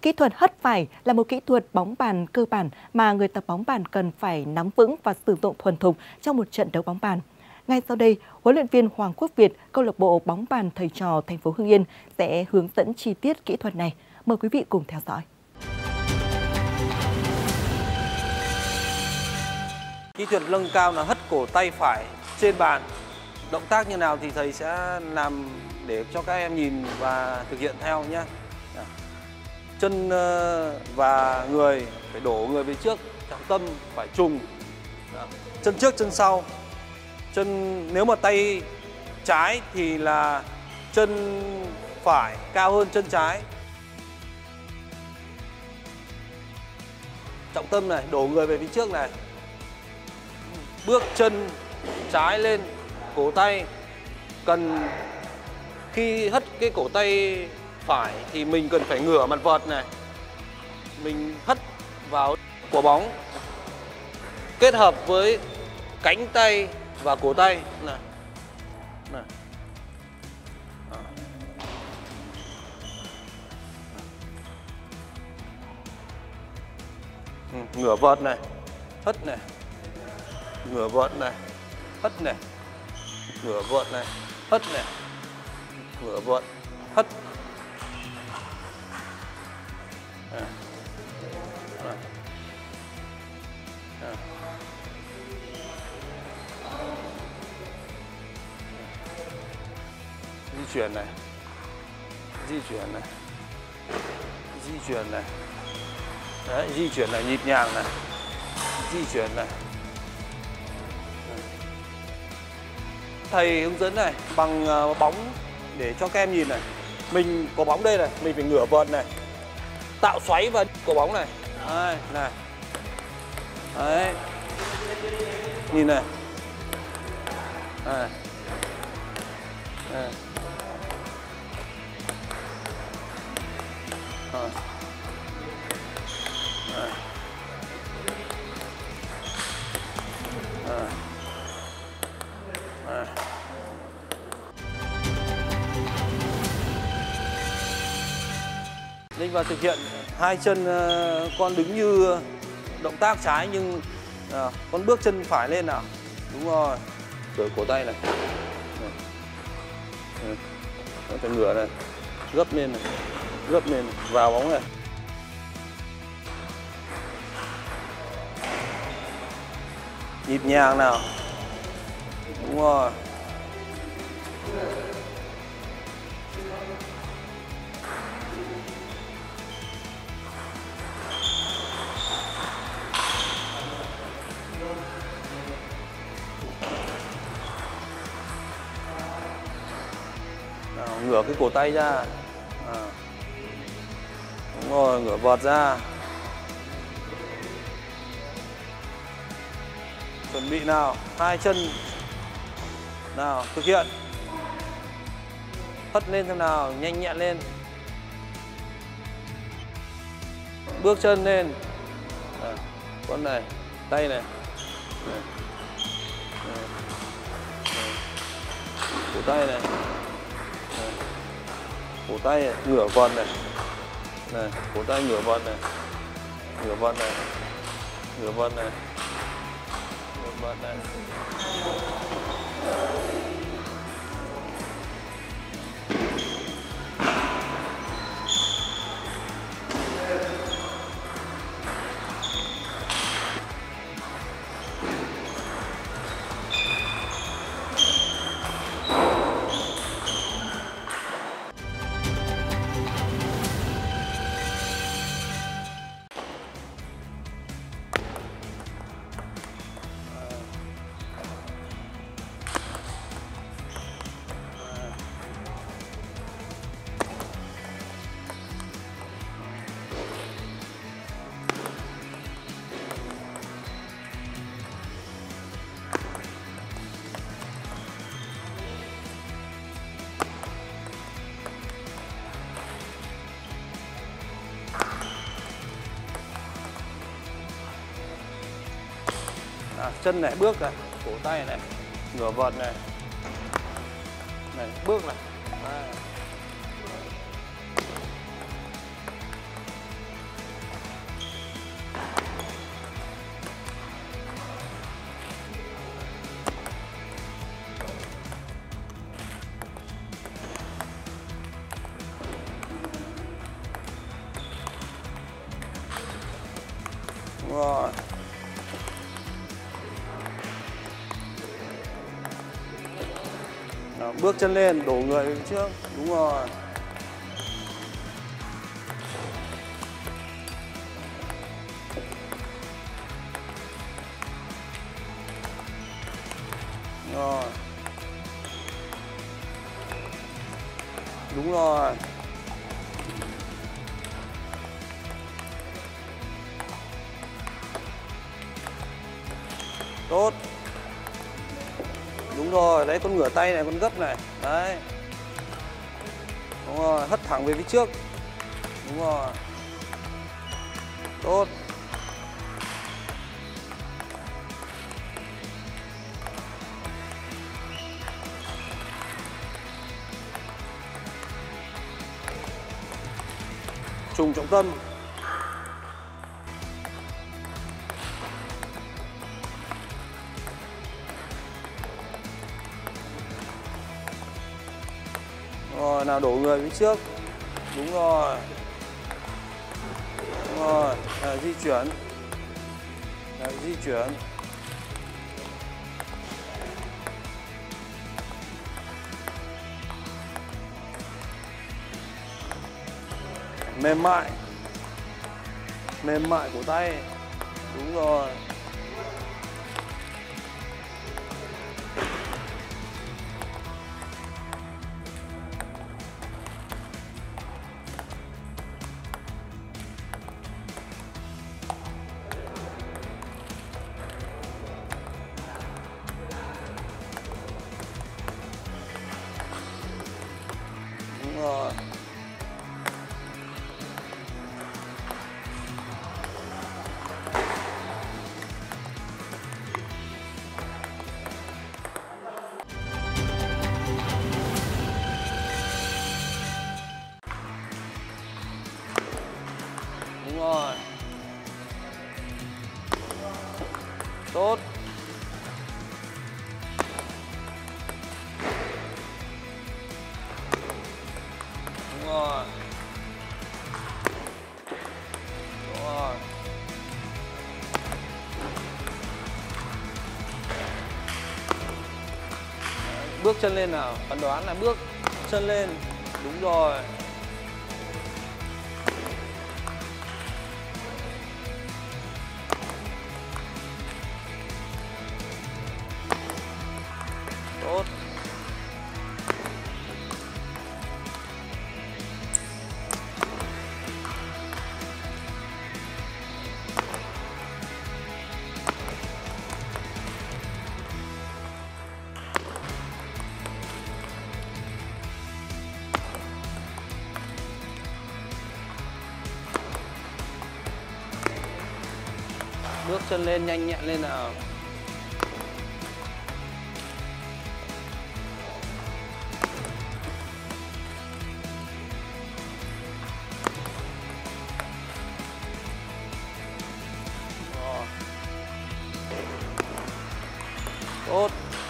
Kỹ thuật hất vải là một kỹ thuật bóng bàn cơ bản mà người tập bóng bàn cần phải nắm vững và sử dụng thuần thục trong một trận đấu bóng bàn. Ngay sau đây, huấn luyện viên Hoàng Quốc Việt, câu lạc bộ bóng bàn thầy trò thành phố Hưng Yên sẽ hướng dẫn chi tiết kỹ thuật này. Mời quý vị cùng theo dõi. Kỹ thuật nâng cao là hất cổ tay phải trên bàn. Động tác như nào thì thầy sẽ làm để cho các em nhìn và thực hiện theo nhé. Chân và người phải đổ người về trước, trọng tâm phải trùng. Chân trước chân sau. Nếu mà tay trái thì là chân phải cao hơn chân trái. Trọng tâm này, đổ người về phía trước này. Bước chân trái lên, cổ tay cần khi hất cái cổ tay phải thì mình cần phải ngửa mặt vợt này. Mình hất vào quả bóng kết hợp với cánh tay và cổ tay này. Ngửa vợt này, hất này. Ngửa vợt này, hất này. Ngửa vợt này, hất này. Ngửa vợt, hất. Di chuyển này. Di chuyển này. Di chuyển này. Đấy, di chuyển này, nhịp nhàng này. Di chuyển này. Thầy hướng dẫn này bằng bóng để cho các em nhìn này. Mình có bóng đây này, mình phải ngửa vợt này, tạo xoáy vào quả bóng này. Đây, này. Đấy. Nhìn này. Đây. Đây. Đây. Linh vào thực hiện hai chân con đứng như động tác trái nhưng con bước chân phải lên nào. Đúng rồi. Rửa cổ tay này. Phải ngửa này. Gấp lên này. Gấp lên này. Vào bóng này. Nhịp nhàng nào. Đúng rồi. Nào, ngửa cái cổ tay ra. Đúng rồi, ngửa vợt ra. Chuẩn bị nào, hai chân. Nào, thực hiện. Hất lên xem nào, nhanh nhẹn lên. Bước chân lên. Con này, tay này. Cổ tay này. Cổ tay này, ngửa vợt này. Này, cổ tay ngửa vợt này. Ngửa vợt này. Ngửa vợt này. Ngửa vợt này. Chân này, bước này, cổ tay này, ngửa vợt này. Này, bước này. Đúng rồi. Nào, bước chân lên, đổ người về phía trước. Đúng rồi. Rồi. Đúng rồi. Tốt. Đúng rồi, đấy, con ngửa tay này, con gấp này. Đấy. Đúng rồi, hất thẳng về phía trước. Đúng rồi. Tốt. Trùng trọng tâm. Rồi, nào, đổ người phía trước. Đúng rồi. Đúng rồi, nào, di chuyển. Nào, di chuyển. Mềm mại. Mềm mại cổ tay. Đúng rồi. Đúng rồi. Đúng rồi. Tốt. Đúng rồi. Đúng rồi. Đấy, bước chân lên nào, phán đoán là bước chân lên. Đúng rồi. Tốt. Bước chân lên, nhanh nhẹn lên nào. Rồi. Tốt.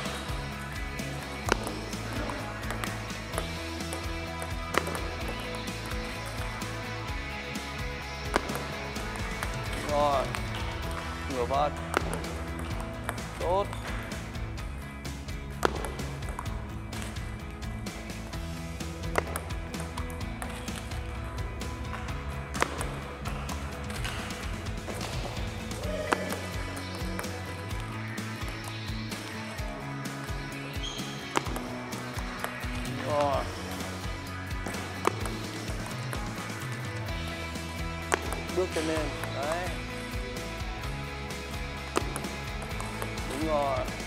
Rồi. Ngửa vật. Tốt. Rồi. Bước chân lên. Đấy. Đúng rồi.